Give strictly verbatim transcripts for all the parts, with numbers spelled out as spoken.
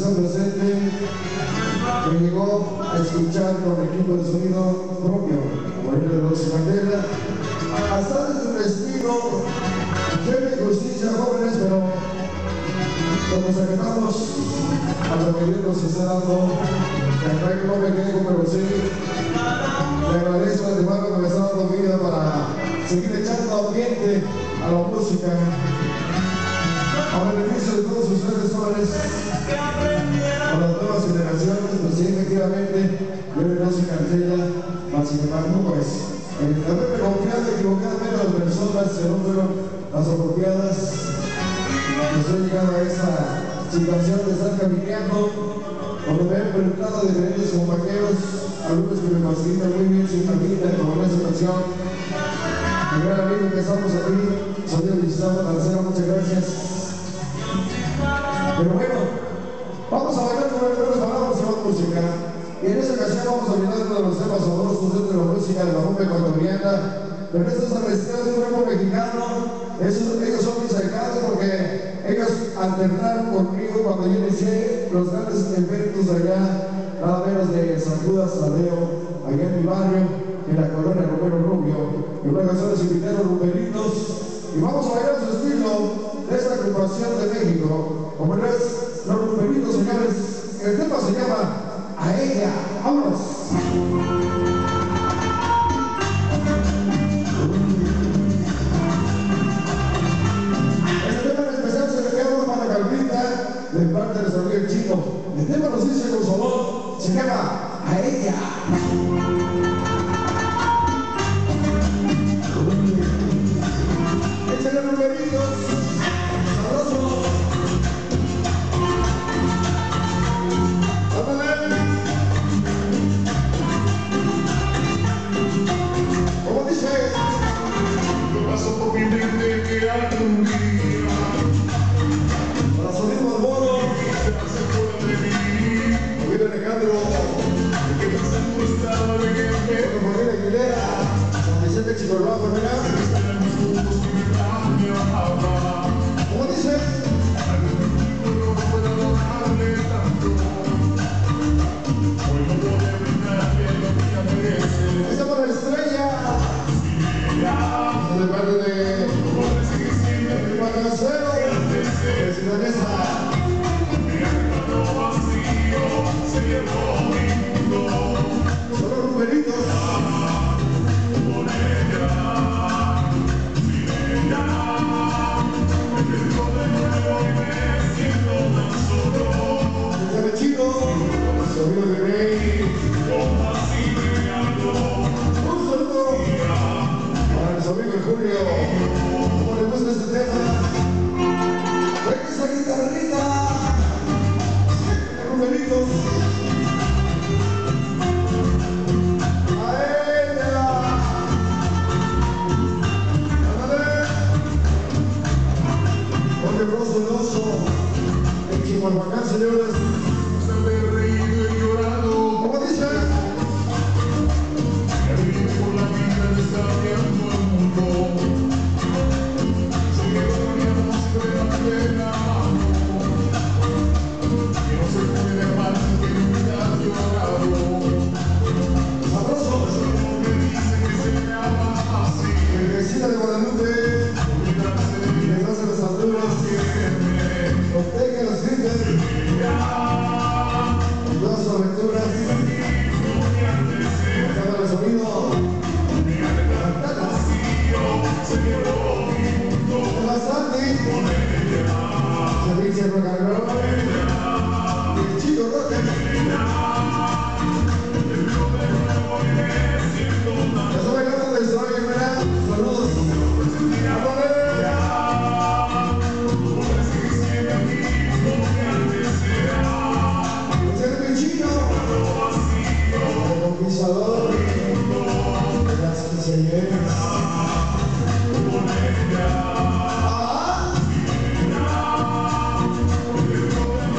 agrupación presente que llegó a escuchar con equipo de sonido propio, como el de Roxy Mandela, hasta desde un estilo de justicia, jóvenes, pero cuando nos acercamos a lo que Dios nos está dando, que acá no me quedo, pero sí, le agradezco a Dios que me está dando vida para seguir echando ambiente a la música, a beneficio de todos ustedes jóvenes, a las nuevas generaciones. Pues sí, efectivamente, yo no soy cancela, mas sin embargo, pues, el haberme confiado equivocadamente a las personas que no fueron las apropiadas, pues he llegado a esa situación de estar caminando, donde me he enfrentado a diferentes compañeros, algunos que me facilitan muy bien su camino, como en esta ocasión. Mi gran amigo que estamos aquí, sonido Gustavo Tancera, muchas gracias. Pero bueno, vamos a bailar con el palabras de la música. Y en esta ocasión vamos a bailar uno de los temas sabrosos dentro de la música de la rumba ecuatoriana. Pero esto es el vestido de un grupo mexicano. Esos, ellos son mis cercanos porque ellos alternaron conmigo cuando yo inicié los grandes eventos allá, nada menos de San Judas Tadeo, allá en mi barrio, en la colonia Romero Rubio. En una ocasión les invitaron rumberitos y vamos a bailar su estilo de esta agrupación de México. Como no es los rumberitos, señores, el tema se llama A Ella. ¡Vámonos! De parte de nuestro amigo Chico. El tema nos dice con su voz, se llama A Ella. Échale numeritos, sabroso. ¡Ándale! ¿Cómo dice? Lo paso por mi mente que algún día Alejandro, que pasa en tu estado de gente, como María Aguilera, San Vicente Chicolbajo, mira. ¿Cómo dice? No puedo adorarle tanto, hoy no puedo brindarle lo que ella merece. Esta para la estrella, de parte de Juan Cancero, de Ciudadesa. Se llevó mi mundo, solo rumberitos. Con ella, sin ella, me perdió de nuevo y me siento tan solo. Desde Chino, sonido de Rey, Como así me habló. un saludo para nuestro amigo Julio. ¿Cómo le gusta este tema? ¡Venga esa guitarrita! Rumberitos. El Chihuahuacán, señores. Se me reído y llorado. ¿Cómo dice? He vivido por la vida desafiando el mundo. Soy que poníamos siempre de la mano. Que no se puede dejar que nunca ha llorado. Sabroso. Es como que dice que se me ama así. El vecino de Guadalupe. Les hace las alturas. Protege los grites. Dos aventuras. Cada el sonido. Bastante. Se dice rock and roll. El chico rock. Eso me encanta la historia, mira. Saludos. Conquistador de las quinceañeras. Ah.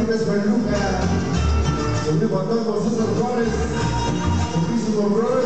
Peluca, el Juan César Juárez, muchísimos brothers.